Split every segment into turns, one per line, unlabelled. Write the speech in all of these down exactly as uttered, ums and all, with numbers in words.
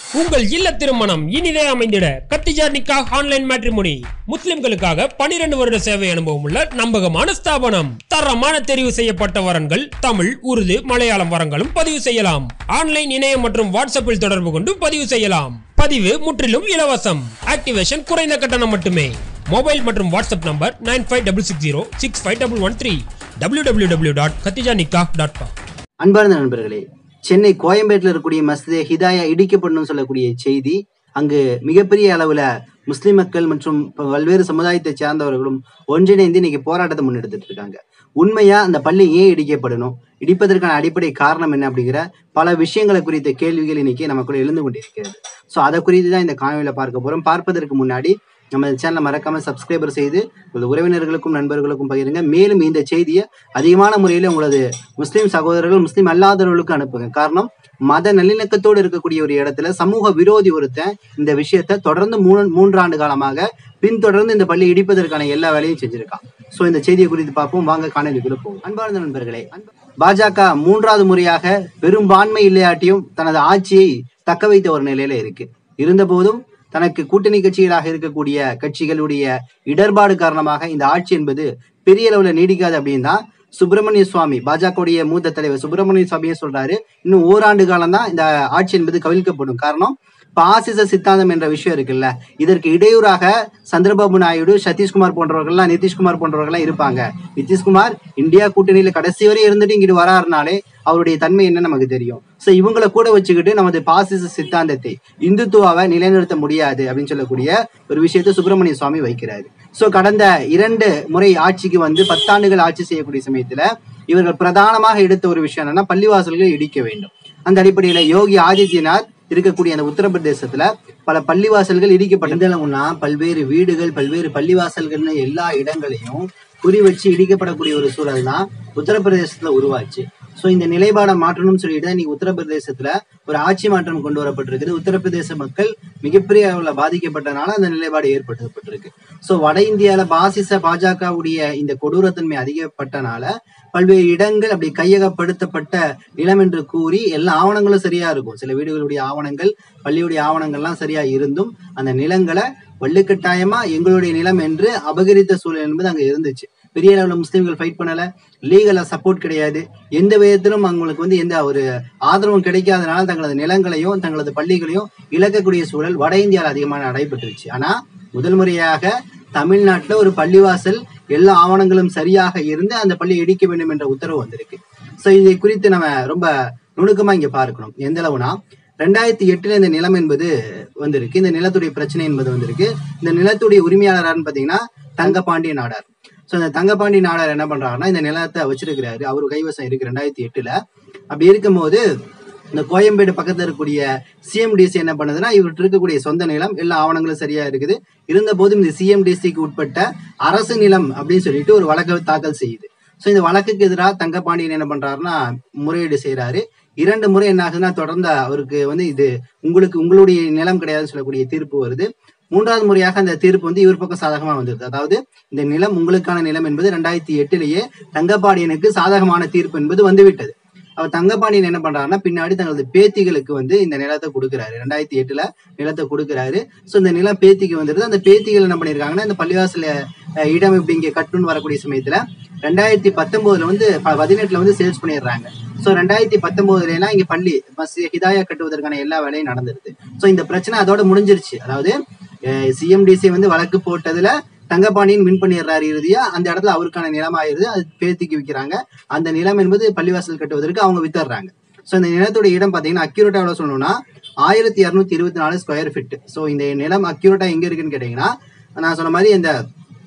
உங்கள் இல்ல திருமணம் இனிதே அமைந்திட கத்திஜா நிக்காஹ் ஆன்லைன் மேட்ரிமோனி. முஸ்லிம்களுக்காக பனிரெண்டு வருட சேவை அனுபவம் உள்ள நம்பகமான ஸ்தாபனம். தரமான தெரிவு செய்யப்பட்ட வரன்கள் தமிழ், உருது, மலையாளம் வரங்களும் பதிவு செய்யலாம். ஆன்லைன், இணையம் மற்றும் வாட்ஸ்அப்பில் தொடர்பு கொண்டு பதிவு செய்யலாம். பதிவு முற்றிலும் இலவசம். ஆக்டிவேஷன் குறைந்த கட்டணம் மட்டுமே. மொபைல் மற்றும் WhatsApp number nine five six six zero six five one one three W W W dot Khadija Nikah dot com.
அன்பார்ந்த நண்பர்களே, சென்னை கோயம்பேட்டில் இருக்கக்கூடிய மஸ்ஜிதே ஹிதாயா இடிக்கப்படணும் சொல்லக்கூடிய செய்தி அங்கு மிகப்பெரிய அளவுல முஸ்லிம் மக்கள் மற்றும் பல்வேறு சமுதாயத்தை சார்ந்தவர்களும் ஒன்றிணைந்து இன்னைக்கு போராட்டத்தை முன்னெடுத்துட்டு இருக்காங்க. உண்மையா அந்த பள்ளி ஏன் இடிக்கப்படணும், இடிப்பதற்கான அடிப்படை காரணம் என்ன அப்படிங்கிற பல விஷயங்களை குறித்த கேள்விகள் இன்னைக்கு நமக்குள்ள எழுந்து கொண்டிருக்கிறது. ஸோ அதை குறித்து தான் இந்த காணொலியில பார்க்க போறோம். பார்ப்பதற்கு முன்னாடி நம்ம சேனலை மறக்காம சப்ஸ்கிரைபர் செய்து உங்களது உறவினர்களுக்கும் நண்பர்களுக்கும் பகிருங்க. மேலும் இந்த செய்தியை அதிகமான முறையில் உங்களது முஸ்லீம் சகோதரர்கள், முஸ்லீம் அல்லாதவர்களுக்கு அனுப்புங்க. காரணம், மத நல்லிணக்கத்தோடு இருக்கக்கூடிய ஒரு இடத்துல சமூக விரோதி ஒருத்தன் இந்த விஷயத்த தொடர்ந்து மூணு மூன்றாண்டு காலமாக பின்தொடர்ந்து இந்த பள்ளி இடிப்பதற்கான எல்லா வேலையும் செஞ்சிருக்கான். ஸோ இந்த செய்தியை குறித்து பார்ப்போம். வாங்க காணொலிக்குள்ள போவோம். அன்பார்ந்த நண்பர்களே, பாஜக மூன்றாவது முறையாக பெரும்பான்மை இல்லையாட்டியும் தனது ஆட்சியை தக்க வைத்த ஒரு நிலையில இருக்கு. இருந்த போதும் தனக்கு கூட்டணி கட்சிகளாக இருக்கக்கூடிய கட்சிகளுடைய இடர்பாடு காரணமாக இந்த ஆட்சி என்பது பெரிய அளவுல நீடிக்காது அப்படின்னு தான் சுப்பிரமணிய சுவாமி, பாஜகவுடைய மூத்த தலைவர் சுப்பிரமணிய சுவாமியே சொல்றாரு. இன்னும் ஓராண்டு காலம் தான் இந்த ஆட்சி என்பது கவிழ்க்கப்படும். காரணம், பாசிச சித்தாந்தம் என்ற விஷயம் இருக்குல்ல, இதற்கு இடையூறாக சந்திரபாபு நாயுடு, சதீஷ்குமார் போன்றவர்கள்லாம், நிதிஷ்குமார் போன்றவர்கள்லாம் இருப்பாங்க. நிதிஷ்குமார் இந்தியா கூட்டணியில கடைசி வரை இருந்துட்டு இங்கிட்டு வராருனாலே அவருடைய தன்மை என்ன நமக்கு தெரியும். சோ இவங்களை கூட வச்சுக்கிட்டு நமது பாசிச சித்தாந்தத்தை, இந்துத்துவாவை நிலைநிறுத்த முடியாது அப்படின்னு சொல்லக்கூடிய ஒரு விஷயத்தை சுப்பிரமணிய சுவாமி வைக்கிறாரு. சோ கடந்த இரண்டு முறை ஆட்சிக்கு வந்து பத்தாண்டுகள் ஆட்சி செய்யக்கூடிய சமயத்துல இவர்கள் பிரதானமாக எடுத்த ஒரு விஷயம் என்னன்னா, பள்ளிவாசல்களை இடிக்க வேண்டும். அந்த அடிப்படையில யோகி ஆதித்யநாத் இருக்கக்கூடிய அந்த உத்தரப்பிரதேசத்துல பல பள்ளிவாசல்கள் இடிக்கப்பட்டதுன்னா பல்வேறு வீடுகள், பல்வேறு பள்ளிவாசல்கள்னு எல்லா இடங்களையும் குறி வச்சு இடிக்கப்படக்கூடிய ஒரு சூழல் தான் உத்தரப்பிரதேசத்துல உருவாச்சு. சோ இந்த நிலைப்பாடை மாற்றணும்னு சொல்லிட்டு இன்னைக்கு உத்தரப்பிரதேசத்துல ஒரு ஆட்சி மாற்றம் கொண்டு வரப்பட்டிருக்குது. உத்தரப்பிரதேச மக்கள் மிகப்பெரிய அளவுல பாதிக்கப்பட்டனால அந்த நிலைப்பாடு ஏற்படுத்தப்பட்டிருக்கு. சோ வட இந்தியால பாசிச பாஜகவுடைய இந்த கொடூரத்தன்மை அதிகப்பட்டனால பல்வேறு இடங்கள் அப்படி கையகப்படுத்தப்பட்ட நிலம் என்று கூறி எல்லா ஆவணங்களும் சரியா இருக்கும். சில வீடுகளுடைய ஆவணங்கள், பள்ளியுடைய ஆவணங்கள்லாம் சரியா இருந்தும் அந்த நிலங்களை வள்ளுக்கட்டாயமா எங்களுடைய நிலம் என்று அபகரித்த சூழல் என்பது அங்க இருந்துச்சு. பெரிய அளவுல முஸ்லீம்கள் ஃபைட் பண்ணல, லீகலா சப்போர்ட் கிடையாது, எந்த விதத்திலும் அவங்களுக்கு வந்து எந்த ஒரு ஆதரவும் கிடைக்காதனால தங்களது நிலங்களையும் தங்களது பள்ளிகளையும் இழக்கக்கூடிய சூழல் வட இந்தியாவில் அதிகமாக நடைபெற்றுச்சு. ஆனா முதல் முறையாக தமிழ்நாட்டுல ஒரு பள்ளிவாசல் எல்லா ஆவணங்களும் சரியாக இருந்து அந்த பள்ளியை இடிக்க வேண்டும் என்ற உத்தரவு வந்திருக்கு. சோ இதை குறித்து நம்ம ரொம்ப நுணுக்கமா இங்க பார்க்கணும். எந்த அளவுனா, ரெண்டாயிரத்தி எட்டுல இந்த நிலம் என்பது வந்திருக்கு. இந்த நிலத்துடைய பிரச்சனை என்பது வந்திருக்கு. இந்த நிலத்துடைய உரிமையாளர்னு பாத்தீங்கன்னா தங்கபாண்டிய நாடார். சோ இந்த தங்கபாண்டி நாடார் என்ன பண்றாருன்னா, இந்த நிலத்தை வச்சிருக்கிறாரு, அவரு கைவசம் இருக்கு ரெண்டாயிரத்தி எட்டுல. அப்படி இருக்கும்போது இந்த கோயம்பேடு பக்கத்துல இருக்கக்கூடிய சிஎம்டிசி என்ன பண்ணுதுன்னா, இவர்கிட்ட இருக்கக்கூடிய சொந்த நிலம் எல்லா ஆவணங்களும் சரியா இருக்குது. இருந்த போதும் இந்த சிஎம்டிசிக்கு உட்பட்ட அரசு நிலம் அப்படின்னு சொல்லிட்டு ஒரு வழக்கு தாக்கல் செய்யுது. சோ இந்த வழக்குக்கு எதிராக தங்கபாண்டியன் என்ன பண்றாருன்னா முறையீடு செய்யறாரு. இரண்டு முறை என்ன ஆகுதுன்னா தொடர்ந்து அவருக்கு வந்து இது உங்களுக்கு உங்களுடைய நிலம் கிடையாதுன்னு சொல்லக்கூடிய தீர்ப்பு வருது. மூன்றாவது முறையாக அந்த தீர்ப்பு வந்து இவர் பக்கம் சாதகமா வந்தது. அதாவது இந்த நிலம் உங்களுக்கான நிலம் என்பது ரெண்டாயிரத்தி எட்டுலயே தங்கபாண்டியனுக்கு சாதகமான தீர்ப்பு என்பது வந்துவிட்டது. அவர் தங்கபாண்டியன் என்ன பண்றாருன்னா பின்னாடி தங்களது பேத்திகளுக்கு வந்து இந்த நிலத்தை கொடுக்குறாரு. ரெண்டாயிரத்தி எட்டுல நிலத்தை கொடுக்குறாரு. சோ இந்த நிலம் பேத்திக்கு வந்துருது. அந்த பேத்திகள் என்ன பண்ணிருக்காங்கன்னா, இந்த பள்ளிவாசல இடம் இப்படி இங்க கட்டுன்னு வரக்கூடிய சமயத்துல ரெண்டாயிரத்தி பத்தொன்பதுல வந்து பதினெட்டுல வந்து சேல்ஸ் பண்ணிடுறாங்க. சோ ரெண்டாயிரத்தி பத்தொன்பதுல எல்லாம் இங்க பள்ளி மஸ்ஜித் ஹிதாயா கட்டுவதற்கான எல்லா வேலையும் நடந்துருது. சோ இந்த பிரச்சனை அதோட முடிஞ்சிருச்சு. அதாவது சிஎம்டிசி வந்து வழக்கு போட்டதுல தங்கபாண்டியன் வின் பண்ணிடுறாரு. இறுதியா அந்த இடத்துல அவருக்கான நிலம் ஆயிருது. அது பேத்திக்கு விற்கிறாங்க. அந்த நிலம் என்பது பள்ளிவாசல் கட்டுவதற்கு அவங்க வித்துறாங்க. சோ இந்த நிலத்தோட இடம் பாத்தீங்கன்னா அக்யூரேட்டா எவ்வளவு சொல்லணும்னா ஆயிரத்தி இருநூத்தி இருபத்தி நாலு ஸ்கொயர் ஃபீட். சோ இந்த நிலம் அக்யூரேட்டா எங்க இருக்குன்னு கேட்டீங்கன்னா, நான் சொன்ன மாதிரி இந்த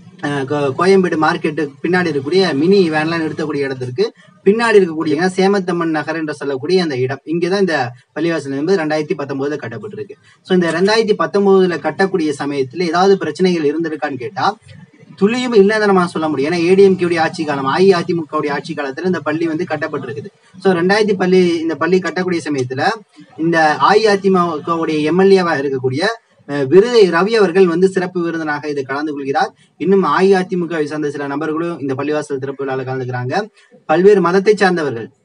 கோயம்பேடு மார்க்கெட்டு பின்னாடி இருக்கக்கூடிய மினி வேன்லாம் நிறுத்தக்கூடிய இடத்திற்கு பின்னாடி இருக்கக்கூடிய சேமத்தம்மன் நகர் என்று சொல்லக்கூடிய அந்த இடம், இங்கதான் இந்த பள்ளிவாசல் என்பது ரெண்டாயிரத்தி பத்தொன்பதுல கட்டப்பட்டிருக்கு. சோ இந்த ரெண்டாயிரத்தி பத்தொன்பதுல கட்டக்கூடிய சமயத்துல ஏதாவது பிரச்சனைகள் இருந்திருக்கான்னு கேட்டா துளியும் இல்லைன்னு நம்ம சொல்ல முடியும். ஏன்னா ஏடிஎம்கேடைய ஆட்சி காலம், அஇஅதிமுகவுடைய ஆட்சி காலத்துல இந்த பள்ளி வந்து கட்டப்பட்டிருக்குது. சோ ரெண்டாயிரத்தி பள்ளி இந்த பள்ளி கட்டக்கூடிய சமயத்துல இந்த அஇஅதிமுகவுடைய எம்எல்ஏவா இருக்கக்கூடிய விருதை ரவி அவர்கள் வந்து சிறப்பு விருந்தினராக இதை கலந்து கொள்கிறார். இன்னும் அஇஅதிமுகவை சார்ந்த சில நபர்களும் இந்த பள்ளிவாசல் திறப்பு விழாவில் கலந்துக்கிறாங்க. பல்வேறு மதத்தை சார்ந்தவர்கள்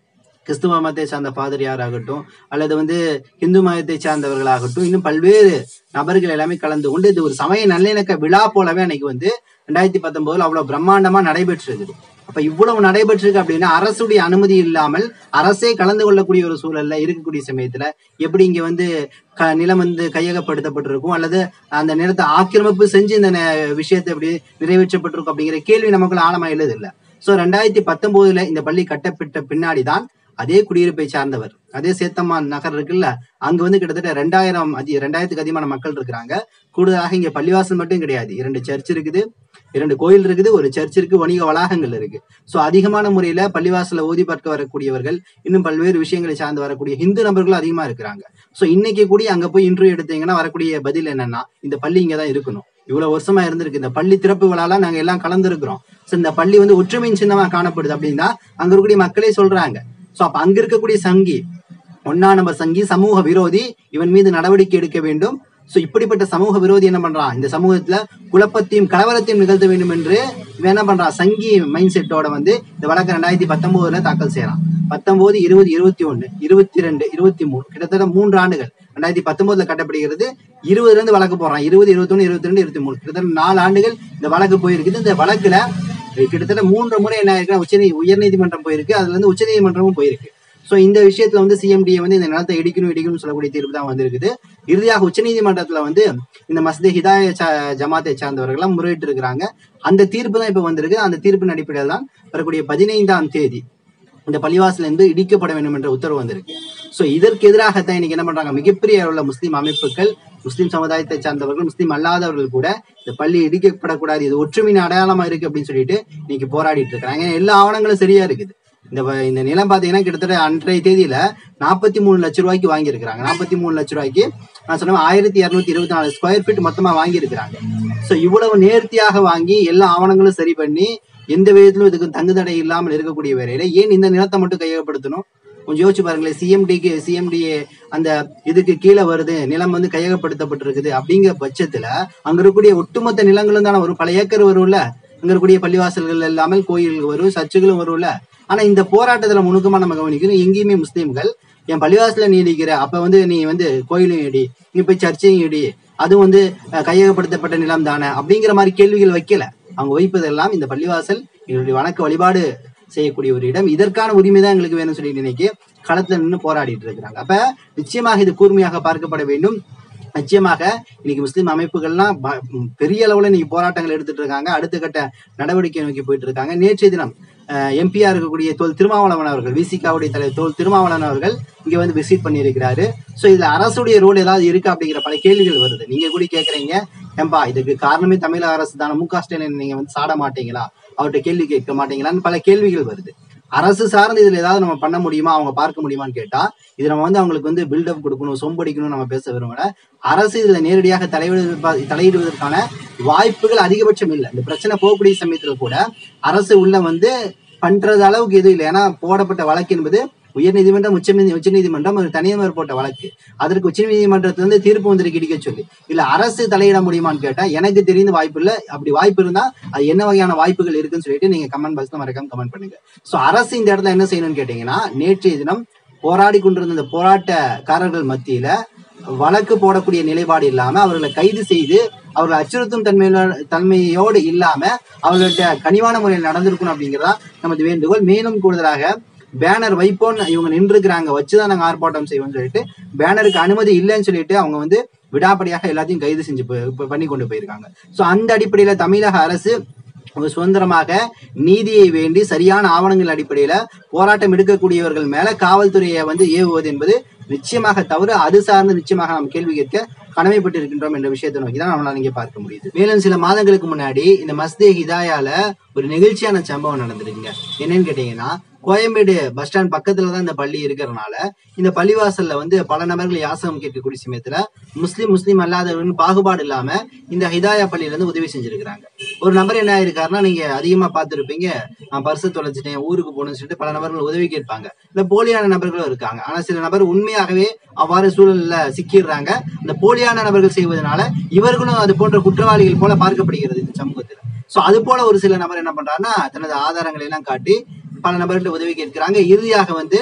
கிறிஸ்துவ மதத்தை சார்ந்த பாதிரியார் ஆகட்டும் அல்லது வந்து இந்து மதத்தை சார்ந்தவர்களாகட்டும் இன்னும் பல்வேறு நபர்கள் எல்லாமே கலந்து கொண்டு இது ஒரு சமய நல்லிணக்க விழா போலவே அன்னைக்கு வந்து ரெண்டாயிரத்தி பத்தொன்பதுல அவ்வளவு பிரம்மாண்டமா நடைபெற்றிருக்குது. அப்ப இவ்வளவு நடைபெற்றிருக்கு அப்படின்னா அரசுடைய அனுமதி இல்லாமல் அரசே கலந்து கொள்ளக்கூடிய ஒரு சூழல்ல இருக்கக்கூடிய சமயத்துல எப்படி இங்க வந்து க நிலம் வந்து கையகப்படுத்தப்பட்டிருக்கும் அல்லது அந்த நிலத்தை ஆக்கிரமிப்பு செஞ்சு இந்த விஷயத்தை எப்படி நிறைவேற்றப்பட்டிருக்கும் அப்படிங்கிற கேள்வி நமக்குள்ள ஆழமா எழுது இல்ல. சோ ரெண்டாயிரத்தி பத்தொன்பதுல இந்த பள்ளி கட்டப்பட்ட பின்னாடிதான் அதே குடியிருப்பை சார்ந்தவர் அதே சேத்தம்மான் நகர் இருக்குல்ல அங்க வந்து கிட்டத்தட்ட ரெண்டாயிரம் அதி ரெண்டாயிரத்துக்கு அதிகமான மக்கள் இருக்கிறாங்க. கூடுதலாக இங்க பள்ளிவாசல் மட்டும் கிடையாது, இரண்டு சர்ச் இருக்குது, இரண்டு கோயில் இருக்குது, ஒரு சர்ச் இருக்கு, வணிக வளாகங்கள் இருக்கு. சோ அதிகமான முறையில பள்ளிவாசல ஓதி பார்க்க வரக்கூடியவர்கள் இன்னும் பல்வேறு விஷயங்களை சார்ந்து வரக்கூடிய இந்து நபர்களும் அதிகமா இருக்கிறாங்க. சோ இன்னைக்கு கூட அங்க போய் இன்டர்வியூ எடுத்தீங்கன்னா வரக்கூடிய பதில் என்னன்னா இந்த பள்ளி இங்கதான் இருக்கணும், இவ்வளவு வருஷமா இருந்திருக்கு, இந்த பள்ளி திறப்பு விழால நாங்க எல்லாம் கலந்துருக்கிறோம், இந்த பள்ளி வந்து ஒற்றுமையின் சின்னமா காணப்படுது அப்படின்னா அங்க இருக்கக்கூடிய மக்களே சொல்றாங்க. சோ அப்ப அங்க இருக்கக்கூடிய சங்கி ஒன்னா நம்பர் சங்கி சமூக விரோதி, இவன் மீது நடவடிக்கை எடுக்க வேண்டும். சோ இப்படிப்பட்ட சமூக விரோதி என்ன பண்றான், இந்த சமூகத்துல குழப்பத்தையும் கலவரத்தையும் நிகழ்த்த வேண்டும் என்று இவன் என்ன பண்றான், சங்கி மைண்ட் செட்டோட வந்து இந்த வழக்கு ரெண்டாயிரத்தி பத்தொன்பதுல தாக்கல் செய்யறான். பத்தொன்பது இருபது இருபத்தி ஒண்ணு இருபத்தி ரெண்டு இருபத்தி மூணு கிட்டத்தட்ட மூன்று ஆண்டுகள் ரெண்டாயிரத்தி பத்தொன்பதுல கட்டப்படுகிறது. இருபதுல இருந்து வழக்கு போடுறான், இருபது இருபத்தி ஒண்ணு இருபத்தி ரெண்டு இருபத்தி மூணு கிட்டத்தட்ட நாலு ஆண்டுகள் இந்த வழக்கு போயிருக்குது. இந்த வழக்குல கிட்டத்தட்ட மூன்று முறை என்ன இருக்கு, உச்ச உயர் நீதிமன்றம் போயிருக்கு, அதுல இருந்து உச்ச நீதிமன்றமும் போயிருக்கு. சோ இந்த விஷயத்துல வந்து சிஎம்டிஏ வந்து இந்த நிலத்தை இடிக்கணும் இடிக்கணும்னு சொல்லக்கூடிய தீர்ப்பு தான் வந்திருக்குது. இறுதியாக உச்ச நீதிமன்றத்துல வந்து இந்த மஸ்ஜித் ஹிதாயா ஜமாத்தை சார்ந்தவர்கள் எல்லாம் முறையிட்டு இருக்கிறாங்க. அந்த தீர்ப்பு தான் இப்ப வந்திருக்கு. அந்த தீர்ப்பின் அடிப்படையில் தான் வரக்கூடிய பதினைந்தாம் தேதி இந்த பள்ளிவாசல் இருந்து இடிக்கப்பட வேண்டும் என்ற உத்தரவு வந்திருக்கு. சோ இதற்கு எதிராகத்தான் இன்னைக்கு என்ன பண்றாங்க, மிகப்பெரிய உள்ள முஸ்லீம் அமைப்புகள், முஸ்லீம் சமுதாயத்தை சார்ந்தவர்கள், முஸ்லீம் அல்லாதவர்கள் கூட இந்த பள்ளி இடிக்கப்படக்கூடாது, இது ஒற்றுமையின் அடையாளமா இருக்கு அப்படின்னு சொல்லிட்டு இன்னைக்கு போராடிட்டு இருக்கிறாங்க. எல்லா ஆவணங்களும் சரியா இருக்குது. இந்த இந்த நிலம் பாத்தீங்கன்னா கிட்டத்தட்ட அன்றைய தேதியில நாற்பத்தி மூணு லட்சம் ரூபாய்க்கு வாங்கியிருக்கிறாங்க. நாற்பத்தி மூணு லட்சம் ரூபாய்க்கு நான் சொன்ன ஆயிரத்தி இருநூத்தி இருபத்தி நாலு ஸ்கொயர் ஃபீட் மொத்தமா வாங்கியிருக்கிறாங்க. சோ இவ்வளவு நேர்த்தியாக வாங்கி எல்லா ஆவணங்களும் சரி பண்ணி எந்த விதத்திலும் இதுக்கு தங்கு தடை இல்லாமல் இருக்கக்கூடிய வேலையில ஏன் இந்த நிலத்தை மட்டும் கையகப்படுத்தணும்? கொஞ்சம் யோசிச்சு பாருங்களேன். சிஎம்டிக்கு சிஎம்டிஏ அந்த இதுக்கு கீழே வருது, நிலம் வந்து கையகப்படுத்தப்பட்டிருக்குது அப்படிங்கிற பட்சத்துல அங்க இருக்கக்கூடிய ஒட்டுமொத்த நிலங்களும் தானே ஒரு பல ஏக்கர் வரும்ல, அங்க இருக்கக்கூடிய பள்ளிவாசல்கள் இல்லாமல் கோயில்கள் வரும், சர்ச்சுகளும் வரும்ல. ஆனா இந்த போராட்டத்துல முழுக்கமா நம்ம கவனிக்கணும், எங்கேயுமே முஸ்லீம்கள் என் பள்ளிவாசல நீ இடிக்கிற, அப்ப வந்து நீ வந்து கோயிலையும் இடி, நீ போய் சர்ச்சையும் இடி, அதுவும் வந்து கையகப்படுத்தப்பட்ட நிலம் தானே அப்படிங்கிற மாதிரி கேள்விகள் வைக்கல. அவங்க வைப்பதெல்லாம் இந்த பள்ளிவாசல் எங்களுடைய வணக்க வழிபாடு செய்யக்கூடிய ஒரு இடம், இதற்கான உரிமை தான் எங்களுக்கு வேணும்னு சொல்லி நினைக்க களத்துல நின்று போராடிட்டு இருக்கிறாங்க. அப்ப நிச்சயமாக இது கூர்மையாக பார்க்கப்பட வேண்டும். நிச்சயமாக இன்னைக்கு முஸ்லீம் அமைப்புகள்லாம் பெரிய அளவுல இன்னைக்கு போராட்டங்கள் எடுத்துட்டு இருக்காங்க, அடுத்த கட்ட நடவடிக்கை நோக்கி போயிட்டு இருக்காங்க. நேற்றைய தினம் எம்பியா இருக்கக்கூடிய தோல் திருமாவளவன் அவர்கள், விசிகாவுடைய தலைவர் தோல் திருமாவளவன் அவர்கள் இங்க வந்து விசிட் பண்ணியிருக்கிறாரு. சோ இதுல அரசுடைய ரோல் ஏதாவது இருக்கு அப்படிங்கிற பல கேள்விகள் வருது. நீங்க கூட கேக்குறீங்க, ஏம்பா இதுக்கு காரணமே தமிழக அரசு தானே, மு க ஸ்டாலின் நீங்க வந்து சாட மாட்டீங்களா, அவர்கிட்ட கேள்வி கேட்க மாட்டீங்களான்னு பல கேள்விகள் வருது. அரசு சார்ந்து இதுல ஏதாவது நம்ம பண்ண முடியுமா, அவங்க பார்க்க முடியுமான்னு கேட்டா இது நம்ம வந்து அவங்களுக்கு வந்து பில்டப் கொடுக்கணும், சொம்படிக்கணும் நம்ம பேச விரும்பல. அரசு இதுல நேரடியாக தலையிடுவதற்கு தலையிடுவதற்கான வாய்ப்புகள் அதிகபட்சம் இல்லை. இந்த பிரச்சனை போகக்கூடிய சமயத்துல கூட அரசு உள்ள வந்து பண்றது அளவுக்கு எதுவும் இல்லை. ஏன்னா போடப்பட்ட வழக்கு என்பது உயர் நீதிமன்றம், உச்ச உச்ச நீதிமன்றம் ஒரு தனியார் போட்ட வழக்கு. அதற்கு உச்ச நீதிமன்றத்துல இருந்து தீர்ப்பு வந்திருக்கு இடிக்க சொல்லி. இல்ல அரசு தலையிட முடியுமான்னு கேட்டா எனக்கு தெரிந்து வாய்ப்பு இல்லை. அப்படி வாய்ப்பு இருந்தா அது என்ன வகையான வாய்ப்புகள் இருக்குன்னு சொல்லிட்டு நீங்க கமெண்ட் பாக்ஸ்ல மறக்காம கமெண்ட் பண்ணுங்க. சோ அரசு இந்த இடத்துல என்ன செய்யணும்னு கேட்டீங்கன்னா, நேற்றைய தினம் போராடி கொண்டிருந்த இந்த போராட்டக்காரர்கள் மத்தியில வழக்கு போடக்கூடிய நிலைப்பாடு இல்லாம அவர்களை கைது செய்து அவர்களை அச்சுறுத்தும் தன்மையில தன்மையோடு இல்லாம அவர்கள்ட்ட கனிவான முறையில் நடந்திருக்கணும் அப்படிங்கிறதா நமது வேண்டுகோள். மேலும் கூடுதலாக பேனர் வைப்போன்னு இவங்க நின்று இருக்கிறாங்க, வச்சுதான் நாங்க ஆர்ப்பாட்டம் செய்வோம்னு சொல்லிட்டு பேனருக்கு அனுமதி இல்லைன்னு சொல்லிட்டு அவங்க வந்து விடாப்படியாக எல்லாத்தையும் கைது செஞ்சு பண்ணி கொண்டு போயிருக்காங்க. சோ அந்த அடிப்படையில தமிழக அரசு சுதந்திரமாக நீதியை வேண்டி சரியான ஆவணங்கள் அடிப்படையில போராட்டம் எடுக்கக்கூடியவர்கள் மேல காவல்துறையை வந்து ஏவுவது என்பது நிச்சயமாக தவறு. அது சார்ந்து நிச்சயமாக நாம் கேள்வி கேட்க கடமைப்பட்டு இருக்கின்றோம் என்ற விஷயத்தை நோக்கி தான் நம்மளால இங்கே பார்க்க முடியுது. மேலும் சில மாதங்களுக்கு முன்னாடி இந்த மஸ்ஜித் ஹிதாயால ஒரு நெகிழ்ச்சியான சம்பவம் நடந்திருக்குங்க. என்னன்னு கேட்டீங்கன்னா, கோயம்பேடு பஸ் ஸ்டாண்ட் பக்கத்துல தான் இந்த பள்ளி இருக்கிறதுனால இந்த பள்ளிவாசல்ல வந்து பல நபர்கள் யாசகம் கேட்கக்கூடிய சமயத்துல முஸ்லீம் முஸ்லீம் அல்லாதவர்கள் பாகுபாடு இல்லாம இந்த ஹிதாயா பள்ளியில இருந்து உதவி செஞ்சிருக்கிறாங்க. ஒரு நபர் என்ன ஆயிருக்காருன்னா, நீங்க அதிகமா பார்த்துருப்பீங்க, நான் பர்சு தொலைச்சிட்டேன் ஊருக்கு போகணும்னு சொல்லிட்டு பல நபர்கள் உதவி கேட்பாங்க. இல்ல போலியான நபர்களும் இருக்காங்க. ஆனா சில நபர் உண்மையாகவே அவ்வாறு சூழல்ல சிக்கிடுறாங்க. அந்த போலியான நபர்கள் செய்வதனால இவர்களும் அது போன்ற குற்றவாளிகள் போல பார்க்கப்படுகிறது இந்த சமூகத்துல. சோ அது போல ஒரு சில நபர் என்ன பண்றாருன்னா, தனது ஆதாரங்களை எல்லாம் காட்டி பல நபர்கள் உதவி கேட்கிறாங்க. இறுதியாக வந்து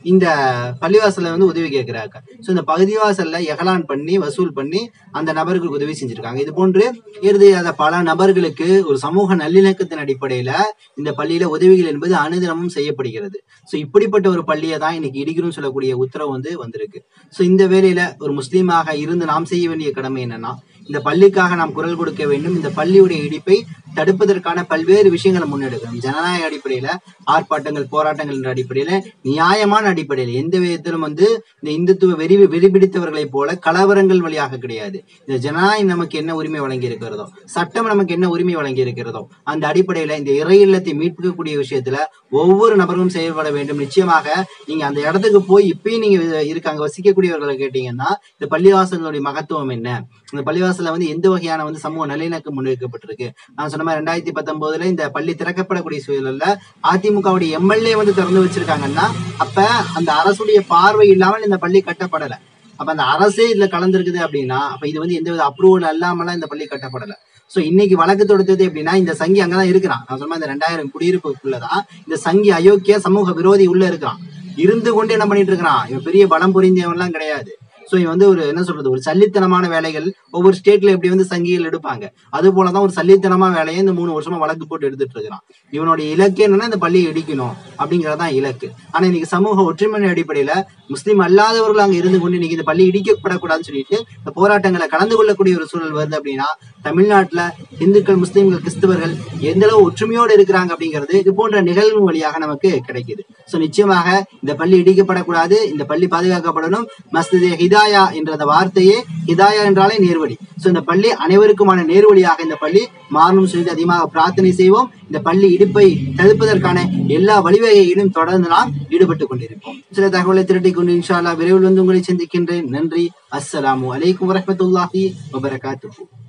இந்த பள்ளிவாசல்ல வந்து உதவி கேட்கிறாங்க. ஸோ இந்த பகுதிவாசல்ல எகலான் பண்ணி வசூல் பண்ணி அந்த நபர்களுக்கு உதவி செஞ்சிருக்காங்க. இது போன்று இறுதியாத பல நபர்களுக்கு ஒரு சமூக நல்லிணக்கத்தின் அடிப்படையில இந்த பள்ளியில உதவிகள் என்பது அனுதினமும் செய்யப்படுகிறது. ஸோ இப்படிப்பட்ட ஒரு பள்ளியை தான் இன்னைக்கு இடிக்கணும்னு சொல்லக்கூடிய உத்தரவு வந்து வந்திருக்கு. ஸோ இந்த வேளையில ஒரு முஸ்லீமாக இருந்து நாம் செய்ய வேண்டிய கடமை என்னன்னா, இந்த பள்ளிக்காக நாம் குரல் கொடுக்க வேண்டும். இந்த பள்ளியுடைய இடிப்பை தடுப்பதற்கான பல்வேறு விஷயங்களை முன்னெடுக்கணும். ஜனநாயக அடிப்படையில ஆர்ப்பாட்டங்கள், போராட்டங்கள் என்ற அடிப்படையில, நியாயமான அடிப்படையில, எந்த விதத்திலும் வந்து இந்த இந்துத்துவ வெறி வெறிபிடித்தவர்களைப் போல கலவரங்கள் வழியாக கிடையாது. இந்த ஜனநாயகம் நமக்கு என்ன உரிமை வழங்கி இருக்கிறதோ, சட்டம் நமக்கு என்ன உரிமை வழங்கி இருக்கிறதோ, அந்த அடிப்படையில இந்த இறை இல்லத்தை மீட்கக்கூடிய விஷயத்துல ஒவ்வொரு நபரும் செயல்பட வேண்டும். நிச்சயமாக நீங்க அந்த இடத்துக்கு போய் இப்பயும் நீங்க இருக்காங்க வசிக்கக்கூடியவர்களை கேட்டீங்கன்னா, இந்த பள்ளிவாசலுடைய மகத்துவம் என்ன, இந்த பள்ளிவாசல்ல வந்து எந்த வகையான வந்து சமூக நல்லிணக்கம் முன்னெடுக்கப்பட்டிருக்கு. நான் சொன்ன மாதிரி ரெண்டாயிரத்தி பத்தொன்பதுல இந்த பள்ளி திறக்கப்படக்கூடிய சூழல்ல அதிமுகவுடைய எம்எல்ஏ வந்து திறந்து வச்சிருக்காங்கன்னா, அப்ப அந்த அரசுடைய பார்வை இல்லாமல் இந்த பள்ளி கட்டப்படல. அப்ப அந்த அரசே இதுல கலந்துருக்குது அப்படின்னா, அப்ப இது வந்து எந்த வித அப்ரூவல் இல்லாமலாம் இந்த பள்ளி கட்டப்படல. சோ இன்னைக்கு வழக்கு தொடுத்தது எப்படின்னா, இந்த சங்கி அங்கதான் இருக்கிறான். நான் சொன்ன இந்த ரெண்டாயிரம் குடியிருப்புக்குள்ளதான் இந்த சங்கி அயோக்கிய சமூக விரோதி உள்ள இருக்கிறான். இருந்து கொண்டு என்ன பண்ணிட்டு இருக்கிறான், இவன் பெரிய பலம் புரிந்தவன் எல்லாம் கிடையாது. சோ இவன் வந்து ஒரு என்ன சொல்றது, ஒரு சல்லித்தனமான வேலைகள் ஒவ்வொரு ஸ்டேட்ல எப்படி வந்து சங்கிகள் எடுப்பாங்க, அது போலதான் ஒரு சல்லித்தனமா வேலையை இந்த மூணு வருஷமா வழக்கு போட்டு எடுத்துட்டு இருக்கிறான். இவனுடைய இலக்கு என்னன்னா இந்த பள்ளியை இடிக்கணும் அப்படிங்கறதான் இலக்கு. ஆனா இன்னைக்கு சமூக ஒற்றுமை அடிப்படையில முஸ்லீம் அல்லாதவர்கள் அங்க இருந்து கொண்டு இன்னைக்கு இந்த பள்ளி இடிக்கப்படக்கூடாதுன்னு சொல்லிட்டு இந்த போராட்டங்களை கலந்து கொள்ளக்கூடிய ஒரு சூழல் வருது. அப்படின்னா தமிழ்நாட்டுல இந்துக்கள், முஸ்லீம்கள், கிறிஸ்தவர்கள் எந்த அளவு ஒற்றுமையோடு இருக்கிறாங்க அப்படிங்கிறது இது போன்ற நிகழ்வு வழியாக நமக்கு கிடைக்குது. சோ நிச்சயமாக இந்த பள்ளி இடிக்கப்படக்கூடாது, இந்த பள்ளி பாதுகாக்கப்படணும். மஸ்ஜிதே ஹிதாயா என்ற வார்த்தையே, ஹிதாயா என்றாலே நேர்வழி. சோ இந்த பள்ளி அனைவருக்குமான நேர்வழியாக இந்த பள்ளி மாறணும் சொல்லி அதிகமாக பிரார்த்தனை செய்வோம். இந்த பள்ளி இடிப்பை தடுப்பதற்கான எல்லா வழிவகையிலும் தொடர்ந்து நாம் ஈடுபட்டுக் கொண்டிருப்போம். சில தகவலை திரட்டிக் கொண்டு இன்ஷா அல்லாஹ் விரைவில் வந்து உங்களை சந்திக்கின்றேன். நன்றி. அஸ்ஸலாமு அலைக்கும் வரஹ்மத்துல்லாஹி வபரகாத்துஹு.